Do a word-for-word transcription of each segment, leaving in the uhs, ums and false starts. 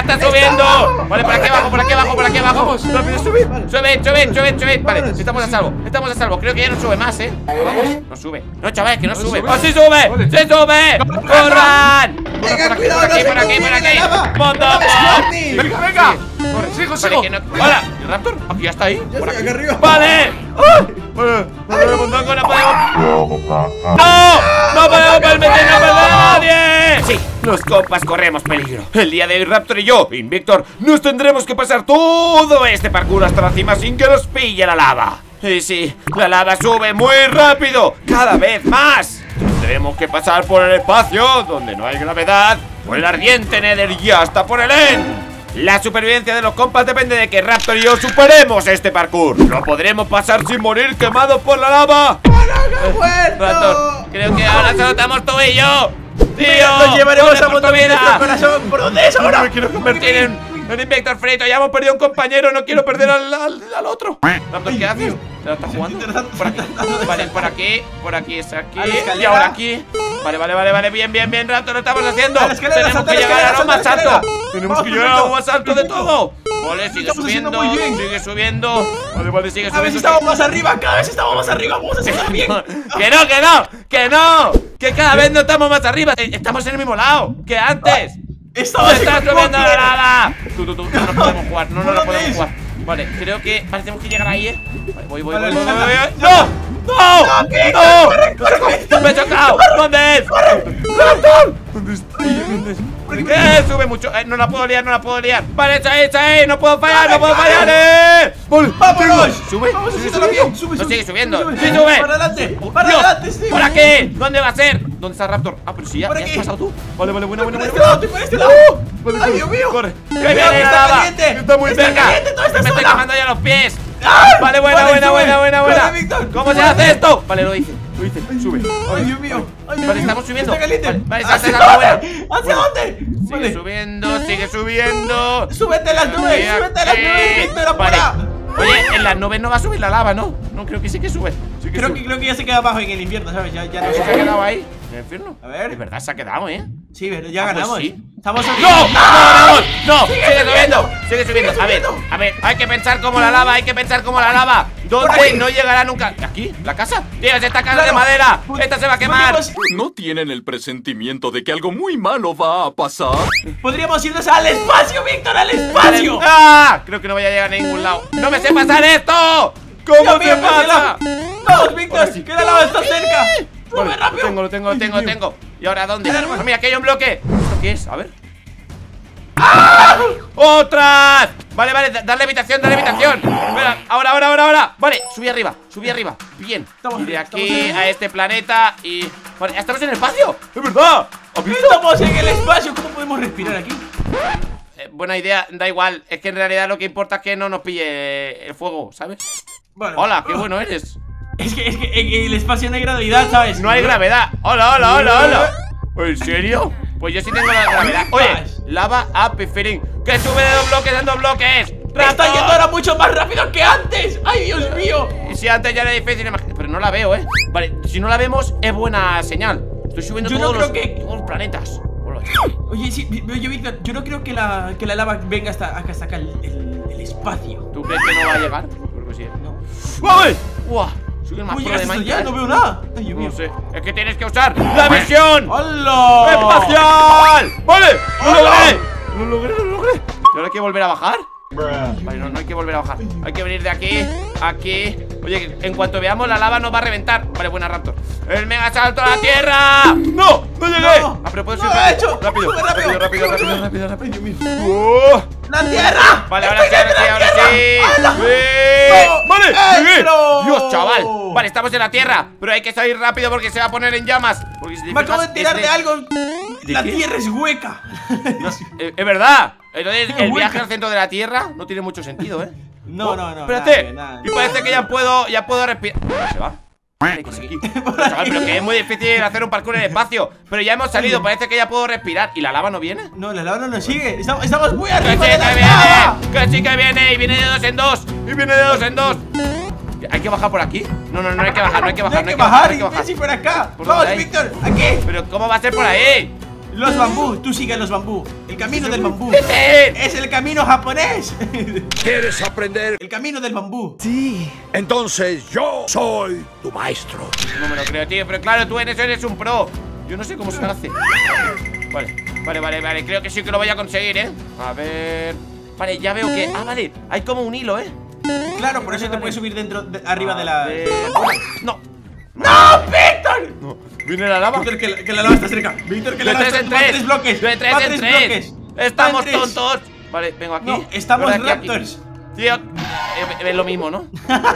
está subiendo! Vale, por aquí abajo, por aquí abajo, por aquí abajo. Vamos, rápido, sube. Sube, sube, sube, sube. Vale, estamos a salvo, estamos a salvo. Creo que ya no sube más, ¿eh? Vamos, no sube. No, chaval, que no sube. ¡Oh, sí sube! ¡Sí sube! ¡Corran! Venga, Por cuidado, aquí, no por se aquí, por me aquí. lava. ¡Montón! Venga, venga. Corre, sigo, Vale, sigo. que no... ¡Hola! ¿El Raptor? Aquí ya está ahí. Ya Por estoy aquí. acá arriba. ¡Vale! ¡Vale! ¡Vale, Mondongo, no podemos! ¡No! ¡No podemos permitir no perder a nadie! Sí, los compas corremos peligro. El día de hoy, Raptor y yo, Invictor, nos tendremos que pasar todo este parkour hasta la cima sin que nos pille la lava. Y sí, la lava sube muy rápido, cada vez más. Tendremos que pasar por el espacio, donde no hay gravedad, por el ardiente Nether y hasta por el End. La supervivencia de los compas depende de que Raptor y yo superemos este parkour. No podremos pasar sin morir quemados por la lava. Raptor, creo que ahora solo estamos tú y yo. Tío, Nos llevaremos corre a por tu Motomí en vida. nuestro corazón. ¿Por dónde es No ahora? me quiero convertir Tienen en... un Invictor frito, ya hemos perdido un compañero, no quiero perder al, al, al otro. Raptor, ¿qué haces? ¿Se lo está jugando? Por aquí, vale, por aquí, por aquí es aquí. A la escalera. Y ahora aquí. Vale, vale, vale, vale, bien, bien, bien, Raptor, lo estamos haciendo. A la escalera, Tenemos salta que la llegar a escalera, lo más salta la alto. escalera. Tenemos que Vamos, llegar a lo perfecto. más alto de todo. Vale, sigue Estamos haciendo subiendo, muy bien. sigue subiendo. Vale, vale, sigue Cada vez subiendo. estamos más arriba, cada vez estamos más arriba. Vamos a hacerlo bien. Que no, que no, que no. Que cada vez no estamos más arriba. Eh, Estamos en el mismo lado que antes. Estamos ¡Se está en subiendo la el lava! Tú, tú, tú, no nos podemos jugar, no, no ¿Por nos dónde podemos es? jugar. Vale, creo que vale, tenemos que llegar ahí, ¿eh? Vale, voy, voy, Vale, voy, voy, salta. voy, voy. ¡No! ¡No! No, ¿qué? ¡No! Corre, corre, corre. ¡Me he chocado! ¿Dónde es? ¡Raptor! ¿Dónde está? ¿Dónde es? ¿Qué? Sube mucho. Eh, no la puedo liar, no la puedo liar. Vale, está ahí, está ahí. No puedo fallar, no puedo fallar. ¡Eh! Vale, ¡Vámonos! Sube, Vamos a sube, hacerlo sube, bien. sube. Sube, No sigue sube, subiendo. sube, Sí, sube. sube. Para adelante, para Dios, adelante, sí. ¿por aquí? ¿Dónde va a ser? ¿Dónde está Raptor? Ah, pero si ya, Por ya has aquí. pasado tú. Vale, vale, buena, buena, Por buena. este lado, estoy por este lado. Vale, ¡Ay, corre, Dios mío! corre. ¡Que Cuidado, viene que está lava! caliente. Está muy Está cerca. caliente toda esta Me estoy zona. quemando ya los pies. ¡Ay! Vale, buena, Vale, buena, sube. buena, buena, buena. Corre, Víctor. ¿Cómo se Vale. hace esto? Vale, lo hice, lo hice. Sube. ¡Ay, Dios mío! ¡Ay, Dios Vale, mío! estamos subiendo. ¡Está caliente! Vale, vale, ¿Hacia salta, salta, dónde? buena. ¿Hacia dónde? Sigue Vale. subiendo, sigue subiendo. ¡Súbete a las nubes! Aquí, ¡Súbete a las aquí. nubes, Víctor! Vale. ¡Apura! Oye, en las nubes no va a subir la lava, ¿no? No, creo que sí que sube. Sí que Creo sube. que, creo que ya se queda abajo en el infierno, ¿sabes? Ya, ya no ¿Se ha sube. quedado ahí? ¿En el infierno? A ver. Es verdad, se ha quedado, ¿eh? Sí, pero ya Ah, pues ganamos. sí. Estamos aquí. ¡No! ¡No ganamos! ¡No! Sigue ¡Sigue subiendo! subiendo. ¡Sigue subiendo! Sigue A ver, subiendo. a ver, hay que pensar como la lava, hay que pensar como la lava. Por ¿Dónde aquí. no llegará nunca? ¿Aquí? ¿La casa? Tío, esta casa de Claro. madera. Pues- Esta se va a quemar. podríamos- ¿No tienen el presentimiento de que algo muy malo va a pasar? Podríamos irnos al espacio, Víctor, al espacio. ¡Ah! Creo que no voy a llegar a ningún lado. ¡No me sé pasar esto! ¿Cómo Dios se mío, pasa? Vamos, Víctor, Ahora sí. que la lava está cerca. Sube Vale, rápido. lo tengo, lo tengo, lo tengo, lo tengo. ¿Y ahora dónde? Alarma. Ah, mira, aquí hay un bloque. ¿Esto qué es? A ver. ¡Otras! Vale, vale, da- dale habitación, dale habitación. Espera, ahora, ahora, ahora, ahora. Vale, subí arriba, subí arriba. Bien. Estamos Y de bien, aquí estamos bien. a este planeta y. Vale, ya estamos en el espacio. ¡Es verdad! ¿Has visto? Estamos en el espacio. ¿Cómo podemos respirar aquí? Eh, buena idea, da igual. Es que en realidad lo que importa es que no nos pille el fuego, ¿sabes? Bueno. Hola, qué bueno eres. Es que, es que en el espacio no hay gravedad, ¿sabes? No hay gravedad. Hola, hola, hola, hola. ¿En serio? Pues yo sí tengo la gravedad. Oye, lava up feeling. Que sube de dos bloques en dos bloques. Está ¡Raptor! yendo ahora mucho más rápido que antes. ¡Ay, Dios mío! Y si antes ya era difícil imaginar. Pero no la veo, ¿eh? Vale, si no la vemos, es buena señal. Estoy subiendo Yo no todos, creo los, que- todos los planetas. Hola. Oye, sí, oye, Víctor, yo no creo que la, que la lava venga hasta, hasta acá, el, el, el espacio. ¿Tú crees que no va a llegar? Creo que sí. No. ¡Uy! ¡Uah! Soy el más ¿Cómo pro de llegaste hasta allá? Minecraft. No veo nada. Ay, Dios mío. No sé. Es que tienes que usar la visión ¡Hola! espacial. ¡Vale! ¡Lo ¡Hola! logré! ¡Lo logré, lo logré! ¿Y ahora hay que volver a bajar? Vale, no, no hay que volver a bajar. Hay que venir de aquí, aquí. Oye, en cuanto veamos la lava nos va a reventar. Vale, buena, Raptor. ¡El mega salto a la tierra! ¡No! ¡No llegué! No. Ah, pero puedo ¡No subir lo he hecho! rápido. ¡Sube Rápido, rápido! rápido, rápido, ¡Sube! rápido, rápido. ¡Ay, Dios mío! ¡Oh! ¡La tierra! Vale, ahora sí, ahora sí, ¡Estoy ahora dentro de la sí. tierra! ¡Hala! ¡Sí! ¡No! ¡Vale! ¡Llegué! ¡Entro! ¡Dios, chaval! Vale, estamos en la tierra. Pero hay que salir rápido porque se va a poner en llamas. Porque si te Me acabo de fijas, tirar es de algo. ¿De La qué? tierra es hueca. No, eh, es verdad. Entonces, el Hueca. viaje al centro de la Tierra no tiene mucho sentido, ¿eh? No, Oh, no, no. Espérate. nada, nada. Y parece que ya puedo, ya puedo respirar. Se va. Vale, que sí. Chaval, pero que es muy difícil hacer un parkour en el espacio. Pero ya hemos salido, parece que ya puedo respirar. ¿Y la lava no viene? No, la lava no nos sigue. Estamos, estamos muy ¡Que sí arriba de que la viene! lava. ¡Que sí que viene! Y viene de dos en dos. Y viene de dos en dos. ¿Hay que bajar por aquí? No, no, no hay que bajar, no hay que No bajar, hay que bajar, no hay que bajar. imbécil, por acá. ¿Por Vamos, dónde hay? Víctor, aquí. Pero ¿cómo va a ser por ahí? Los bambú, tú sigue los bambú. El camino del bambú. ¡Eh! Es el camino japonés. ¿Quieres aprender? El camino del bambú. Sí. Entonces yo soy tu maestro. No me lo creo, tío, pero claro, tú eres, eres un pro. Yo no sé cómo se hace. Vale, vale, vale, vale. Creo que sí que lo voy a conseguir, ¿eh? A ver... Vale, ya veo que... Ah, vale, hay como un hilo, ¿eh? Claro, por eso te puedes subir dentro, de, arriba de la... ver. No. ¡No, Víctor! No. ¿Viene la lava? Víctor, que, la- que la lava está cerca. Víctor, que la De lava tres está... en va a tres. tres bloques. De tres va a en tres. bloques. Estamos Va a tres. tontos. Vale, vengo aquí. No, estamos Pero aquí, aquí. raptors. Tío, eh, es lo mismo, ¿no?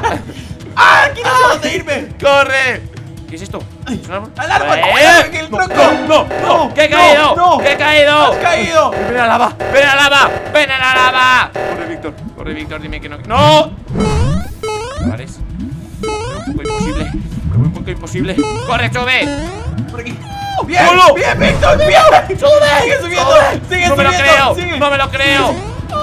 ¡Ah! Aquí no sé dónde irme. ¡Corre! ¿Qué es esto? ¿Es un árbol? ¡Al árbol! ¡Eh! ¡Al árbol, que el No, tronco! no, no, no, que he no, caído, no. que he caído. ¡Has caído! ¡Ven a la lava! ¡Ven a la lava! ¡Ven a la lava! Corre, Víctor, corre, Víctor, dime que no. ¡No! Vale, es un poco imposible. Un poco imposible. ¡Corre, sube! Por aquí. ¡Bien! ¡Solo! ¡Bien, Víctor! ¡Bien! ¡Sube! ¡Sigue subiendo! ¡Sube! ¡Sigue ¡No me lo subiendo! creo! ¡Sigue! ¡No me lo creo!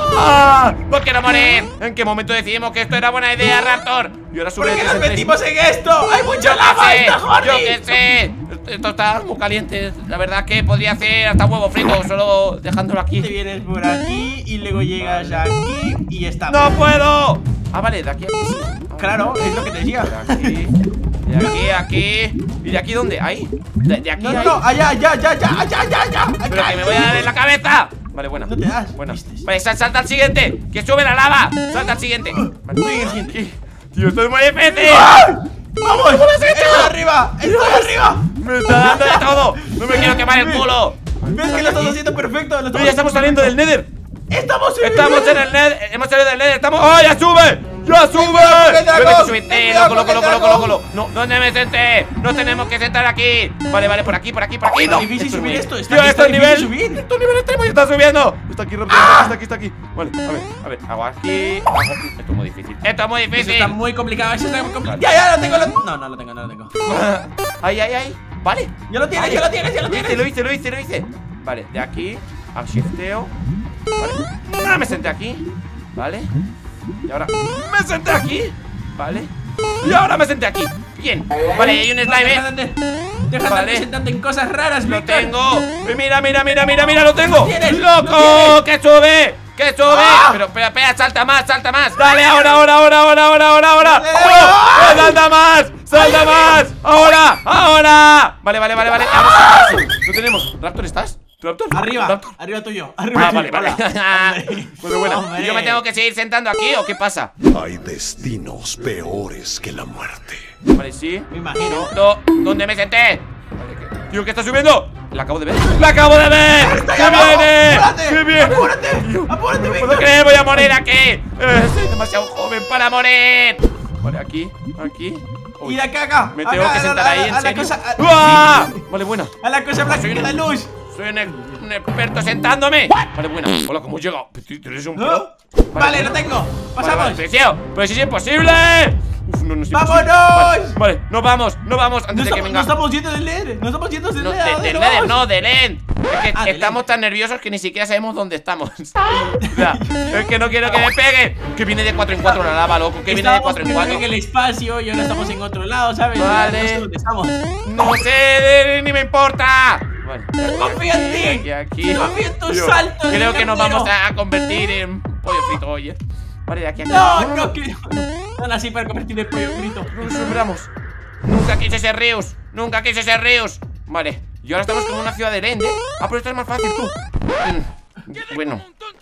¡Ah! ¡No quiero morir! ¿En qué momento decidimos que esto era buena idea, Raptor? Y ahora sube ¿Por de qué tres nos en tres. metimos en esto? ¡Hay mucha Yo lava! qué sé, ¡Está horny! yo qué sé. Esto está muy caliente. La verdad que podría hacer hasta huevo frito solo dejándolo Te aquí. vienes por aquí y luego llegas aquí y ya está. ¡No puedo! Ah, vale, de aquí a aquí sí. Ah, Claro, es lo que te decía. De aquí, de aquí a aquí. ¿Y de aquí dónde? ¿Ahí? De, de aquí No, a no, ahí. no, allá, allá, allá, allá, allá, allá, allá. Pero que me voy a dar en la cabeza. Vale, buena. No te das, Buena. ¿viste? Vale, sal- salta al siguiente. Que sube la lava. Salta al siguiente. Vale. Estoy en el siguiente. Tío, esto es muy difícil. ¡Vamos! ¡Estoy arriba! ¡Estoy arriba! Me está dando de todo. No me quiero quemar el culo. ¿Ves que lo estás haciendo perfecto? Lo Pero estamos ya estamos saliendo del Nether. ¡Estamos en Estamos en el Nether. Hemos salido del Nether. Estamos. ¡Oh, ya sube! ¡Ya sube! cuidado con el dragón! Vete, subite, Ten cuidado loco, con loco, el loco, dragón! loco, loco. No, ¿dónde me senté? Nos tenemos que sentar aquí. Vale, vale, por aquí, por aquí, por aquí. Está No, difícil es subir muy- esto, está- Tío, está esto es nivel. difícil subir. Esto es nivel extremo y está subiendo. Está aquí, Raptor. Está aquí, está aquí, está aquí. Vale, a ver, a ver. Hago aquí. Hago. Esto es muy difícil. Esto es muy Eso difícil. está muy complicado, eso está muy complicado. Vale. Ya, ya, lo tengo, lo... No, no lo tengo, no lo tengo. Ahí, ahí, ahí. Vale. Ya lo tienes, Vale. ya lo tienes, ya lo Lo hice, tienes. lo hice, lo hice, lo hice. Vale, de aquí a shifteo. Vale. Ah, me senté aquí. Vale. Y ahora me senté aquí. Vale. Y ahora me senté aquí. Bien. Vale, hay un No, slime. deja de- Deja de Vale. andar sentando en cosas raras, Lo Víctor. tengo. Y mira, mira, mira, mira, mira, lo tengo. tienes, lo ¡Loco! ¡Que sube! ¡Que sube! ¡Ah! Pero, espera, espera, salta más, salta más. Dale, ahora, ahora, ahora, ahora, ahora, ahora, ahora. Dale, ¡Oh! ¡ah! ¡Salta más! ¡Salta más! ¡Ahora! ¡Ahora! Vale, vale, vale, vale. Ahora sí, ahora sí. Lo tenemos. ¿Raptor estás? ¿Raptor? Arriba, ¿Raptor? arriba tuyo, arriba Ah, tuyo. vale, vale. Hola. Hombre. Bueno, bueno. Hombre. ¿Y yo me tengo que seguir sentando aquí o qué pasa? Hay destinos peores que la muerte. Vale, sí. Me imagino. Do- ¿Dónde me senté? Vale, ¿qué? Tío, ¿qué está subiendo? La acabo de ver. ¡La acabo de ver! ¡Está ¡Que ahí abajo! viene! ¡Apúrate! ¡Que viene! ¡Apúrate! Tío, ¡Apúrate, no Víctor! puedo creer, voy a morir aquí. Eh, soy demasiado joven para morir. Vale, aquí, aquí. Uy, Y de acá, acá. me tengo acá, que a la- sentar a ahí, la- en a la serio. cosa- a- ¡Uah! sí. Vale, buena. A la cosa blanca Soy que un- da luz. Soy un, ex- un experto sentándome. Vale, buena. Hola, ¿cómo he llegado? ¿Tú eres un ¿No? pro? Vale, bueno. lo tengo. Vale, Pasamos. vale, pero, tío, pero si es imposible. Uf, no, no es imposible. ¡Vámonos! Vale, vale, nos vamos, nos vamos antes No de que estamos, venga. no estamos yendo del Nether. No estamos yendo del No, Nether. de, ¿a dónde del nos Nether, vamos? no, del End. Es que Ah, del estamos End. tan nerviosos que ni siquiera sabemos dónde estamos. O sea, es que no quiero que me pegue. Que viene de cuatro en cuatro la lava, loco. Que viene de Estábamos cuatro en primero cuatro. en el espacio y ahora estamos en otro lado, ¿sabes? Vale. No sé dónde estamos. No sé, ni me importa. Vale, Confía en ti. aquí, aquí. Confía en tus Tío, saltos. creo que nos carnero. vamos a convertir en pollo frito, oye. Vale, de aquí a aquí. No, no, que no nací para convertir el pollo frito. Nos sombramos. Nunca quise ser Rius. Nunca quise ser Rius. Vale. Y ahora estamos como una ciudad de End, ¿eh? Ah, pero esto es más fácil, tú. Mm, Bueno.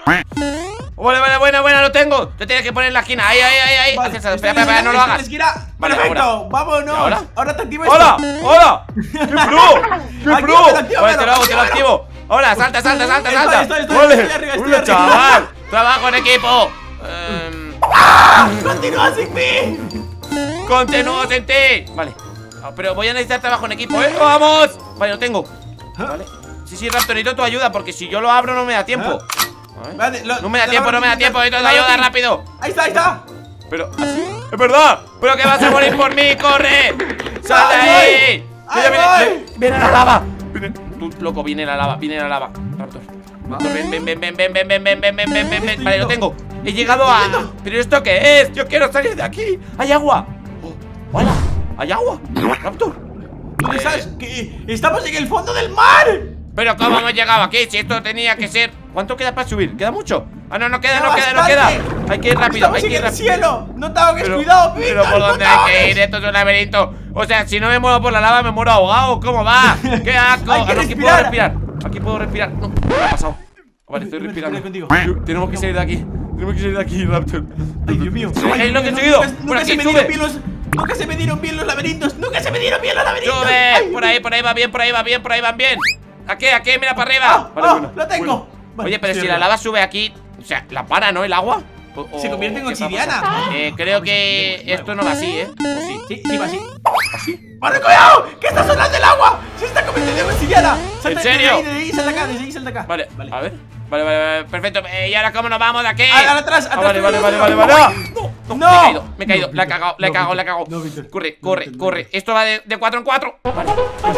Vale, vale, buena, buena, lo tengo. Te tienes que poner en la esquina. Ahí, ahí, ahí, ahí. Vale, Haz esa- estoy Espera, espera, espera, no lo en la hagas. esquina. Vale, Perfecto, ahora. vámonos. ¿Y ahora? Ahora te activo esto. ¡Hola! ¡Hola! ¡Qué pro! ¡Qué pro! Actívalo, actívalo, Vale, te lo hago, te lo actívalo. activo. Ahora, salta, salta, salta, Estoy, salta. estoy, estoy, Vale. estoy arriba, estoy Hola, arriba. chaval. Trabajo en equipo. Em, ¡Continúa sin mí! Continúo sin ti. Vale. Ah, pero voy a necesitar trabajo en equipo, ¿eh? ¡Vamos! Vale, lo tengo. Vale. Sí, sí, Raptor, necesito tu ayuda porque si yo lo abro no me da tiempo. A ver. Vale, lo- No me da lo- tiempo, no me da tiempo. Necesito tu lo- ayuda rápido. Ahí está, ahí está. Pero, ¿así? ¡Es verdad! ¡Pero que vas a morir por mí! ¡Corre! ¡Sal de ¡Ahí ahí! voy! Que ya ¡Ahí viene, voy! viene- ¡Viene la lava! Viene, tú, loco, viene la lava, viene la lava. Raptor. Raptor, ven, ven, ven, ven, ven, ven, ven, ven, ven, ven, ven, ven, ven. Vale, lo tengo. He llegado a... ¿Pero esto qué es? Yo quiero salir de aquí. ¡Hay agua! Oh, ¡hola! ¿Hay agua? Raptor. ¿Dónde Eh, estás? ¿Qué? ¡Estamos en el fondo del mar! Pero ¿cómo hemos llegado aquí? Si esto tenía que ser... ¿Cuánto queda para subir? ¿Queda mucho? Ah, no, no queda, no queda, no queda. Hay que ir rápido, hay que ir rápido. cielo. No te hagas Pero, cuidado, pero ¿por dónde hay que ir? Esto es un laberinto. O sea, si no me muevo por la lava me muero ahogado. ¿Cómo va? ¡Qué asco! Hay que Ah, no, aquí puedo respirar. respirar. Aquí puedo respirar. No, ¿qué ha pasado? Vale, estoy respirando. contigo. Tenemos que salir de aquí. Tenemos que salir de aquí, Raptor. Ay, Dios mío. Sí, Ay, es lo que he nunca- seguido. Nunca, Por nunca aquí, se me sube. dieron bien los... Nunca se me dieron bien los laberintos. Nunca se me dieron bien los laberintos. Sube. Ay, Por ahí, por ahí va bien, por ahí va bien, por ahí van bien. Aquí, aquí, mira para arriba. Ah, Vale, ah, bueno, lo tengo. bueno. Vale, Oye, pero estoy si la arriba. lava sube aquí, o sea, la para, ¿no? El agua. O- o- Se convierte en ¿qué está obsidiana. pasando? Eh, creo que esto no va así, ¿eh? ¿O sí? Sí, sí, va así. ¿Así? ¡Vale, cuidado! ¡Que está sonando el agua! ¡Se está convirtiendo en obsidiana! Salta, ¿En serio? Desde ahí, desde ahí, salta acá, desde ahí, salta acá. Vale, a ver. Vale, vale, vale, perfecto. Eh, ¿Y ahora cómo nos vamos de aquí? Ah, ahora atrás, Ah, atrás, vale, vale, atrás, vale, vale, atrás. vale. No, no, No. me he caído, me he caído. No, La he Víctor, cagado, la he no, cagado, Víctor, la he cagado. no, Víctor, Corre, no, corre, Víctor, corre. no. Esto va de, de cuatro en cuatro. Vale.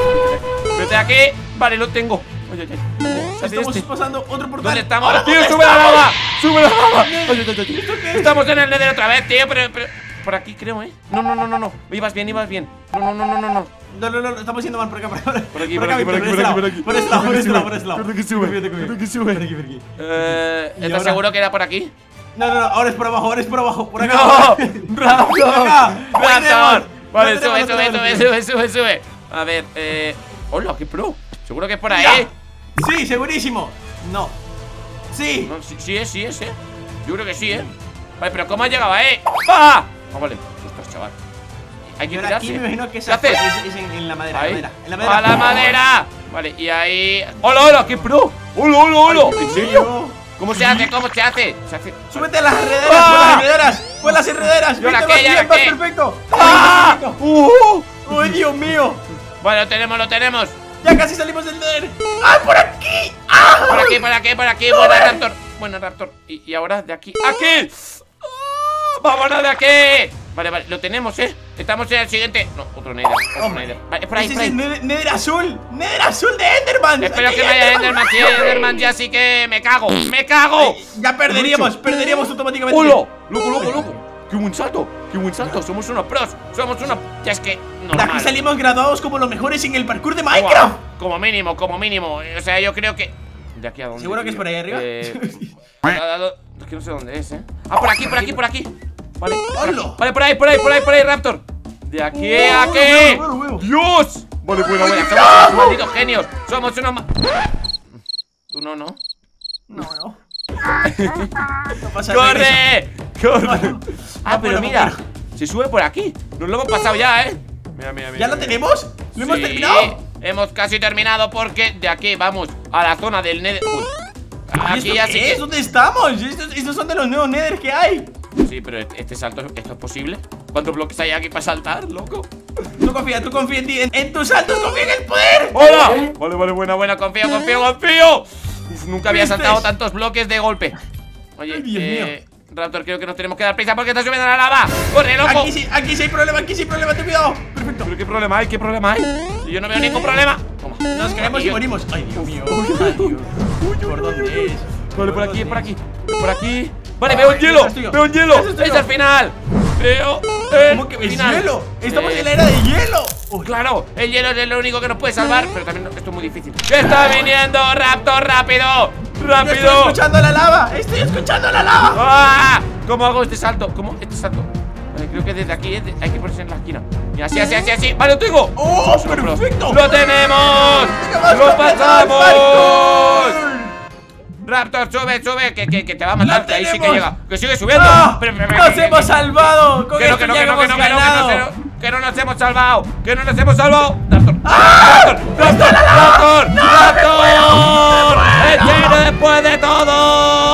Vete aquí. Vale, lo tengo. Oye, oye. ¿Qué hace Estamos este? pasando otro portal. ¿Dónde estamos? Ahora, ¡Tío, ¿dónde sube la estamos? lava! ¡Sube la lava! Oye, oye, oye. ¿Esto qué es? Estamos en el Nether otra vez, tío, pero, pero... Por aquí creo, ¿eh? No, no, no, no, no. Ibas bien, ibas bien. No, no, no, no, no, no. No, no, no, no, estamos yendo mal por acá, por acá. Por aquí, por aquí, por aquí, Víctor, por aquí, por este lado, por aquí. por este lado, por este lado, por Por este aquí lado. sube, Confíate, confíate. por aquí sube. Por aquí, por aquí. Eh, ¿Y ¿Estás ahora? seguro que era por aquí? No, no, no, ahora es por abajo, ahora es por abajo, por acá. ¡No! Por ¡Raptor! acá. ¡Raptor! Tenemos, Vale, no sube, tenemos, sube, no sube, tenemos. sube, sube, sube. A ver, eh... ¡Hola, qué pro! Seguro que es por ahí. Mira. Sí, segurísimo. No. Sí. No, sí, sí es, sí es, eh. Yo creo que sí, eh. Vale, pero ¿cómo has llegado ahí? ¡Ah! Ah, vale. Ostras, chaval. Hay que Y ahora aquí me tirarse. imagino que es, ¿Qué haces? es, es en, en la madera, Ahí. en la madera, en la madera. ¡A la madera! Vale, y ahí... ¡Hola, hola! ¡Qué pro! ¡Hola, hola, hola! Ay, ¿En Dios serio? mío. ¿Cómo se hace? ¿Cómo se hace? Se hace... Súbete a las herederas, ¡Ah! por las herederas, por las herederas. ¿Y ahora Viste, qué? ¿Y vas ahora bien, qué? vas perfecto. ¡Ah! Vas perfecto. ¡Uh! ¡Ay, Dios mío! Vale, lo tenemos, lo tenemos. Ya casi salimos del Nether. ¡Ah, por aquí! ¡Ah! Por aquí, por aquí, por aquí. Buena, Raptor. Buena, Raptor. Y, y ahora de aquí. ¡Aquí! ¡Ah! ¡Vámonos de aquí! Vale, vale, lo tenemos, ¿eh? Estamos en el siguiente. No, otro Nether. Otro Hombre. Nether. Vale, es por ahí, Ese por es ahí. el Nether, Nether azul. Nether azul de Enderman. Espero Aquí que no hay haya Enderman. Si hay Enderman, ya sí que me cago. ¡Me cago! Ay, ya perderíamos, perderíamos automáticamente. ¡Hola! ¡Loco, loco, loco! ¡Qué buen salto! ¡Qué buen salto! Somos unos pros. Somos unos... Ya es que... De Normal. aquí salimos graduados como los mejores en el parkour de Minecraft. Como mínimo, como mínimo. O sea, yo creo que... ¿De aquí a dónde? ¿Seguro que es por ahí arriba? Eh... Es que no sé dónde es, ¿eh? Ah, por aquí, por aquí, por aquí. Vale, por aquí. ¡Hola! Vale, por ahí, por ahí, por ahí, por ahí, Raptor. De aquí a Oh, aquí. bueno, bueno, bueno. ¡Dios! Vale, bueno, bueno. Somos unos malditos genios. Somos unos ma... Tú no, ¿no? No, no. No pasa nada. ¡Corre! ¡Corre! Ah, No pero puedo, mira, no se sube por aquí. Nos lo hemos pasado ya, ¿eh? Mira, mira, mira. ¿Ya lo mira. tenemos? ¿Lo hemos Sí, terminado? Hemos casi terminado porque de aquí vamos a la zona del Nether. Uy. ¿Y Aquí esto ya qué sí es? que... ¿Dónde estamos? Estos, estos son de los nuevos Nether que hay. Sí, pero este salto, ¿esto es posible? ¿Cuántos bloques hay aquí para saltar, loco? Tú confía, tú confía en ti, en, en tus saltos, confía en el poder. ¡Hola! Vale, vale, buena, buena, confío, confío, confío. Uf, nunca había ¿Viste? saltado tantos bloques de golpe. Oye, Ay, Dios eh... Raptor, creo que nos tenemos que dar prisa porque está subiendo la lava. ¡Corre, loco! Aquí sí, aquí sí hay problema, aquí sí hay problema, ten cuidado. Perfecto. ¿Pero qué problema hay? ¿Qué problema hay? Si yo no veo ningún problema. Toma. Nos caemos y Yo- morimos. Ay, Dios mío. Ay, Dios. ¿Por dónde es? Vale, por aquí, dónde por es? aquí. Por aquí. Vale, veo el Ay, hielo. eso es tuyo. Veo el hielo. Eso es tuyo. Es el final. Veo el ¿Cómo que es final. hielo? Estamos Eh, en la era de hielo. Uy, Claro, el hielo es lo único que nos puede salvar, pero también esto es muy difícil. ¡Que está viniendo, Raptor! ¡Rápido! yo estoy ¡Rápido! escuchando la lava. Estoy escuchando la lava. ¡Ah! ¿Cómo hago este salto? ¿Cómo? Este salto. Vale, creo que desde aquí eh, hay que ponerse en la esquina. Mira, así, así, así, así. ¡Vale, lo tengo! ¡Oh, Somos unos pros. perfecto! ¡Lo tenemos! ¡Tenemos ¡Lo completado el pasamos! parkour! Raptor, sube, sube, que, que, que te va a matar, ¡Lo que ahí sí que tenemos! llega. Que sigue subiendo. ¡Ah! Pero, pero, pero, ¡Nos que- hemos salvado! Con que no, esto que no, ya que no, que hemos no, que no, que ganado. no, que no, que no nos hemos salvado, que no nos hemos salvado. Raptor, Raptor, Raptor, Raptor, Raptor, el lleno después de todo.